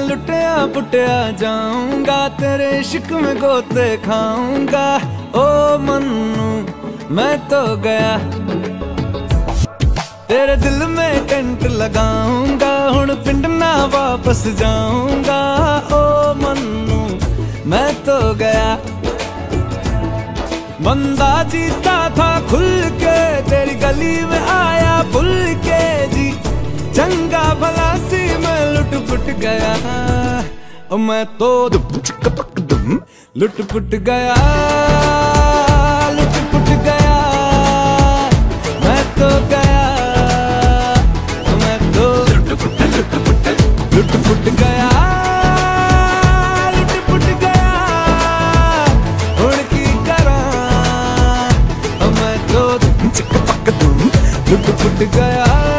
लुटिया पुटिया जाऊंगा, तेरे इश्क में गोते खाऊंगा। ओ मन्नू मैं तो गया, तेरे दिल में टेंट लगाऊंगा, हुण पिंड ना वापस जाऊंगा। ओ मन्नू मैं तो गया, बंदा जीता था खुल के, तेरी गली में आया भूल के जी। चंगा भला सी मैं लुट पुट गया, मैं तो लुट पुट गया, लुट पुट गया, मैं तो गया, मैं तो लुट पुट गया, लुट पुट गया। हुण की करा मैं तो लुट पुट गया।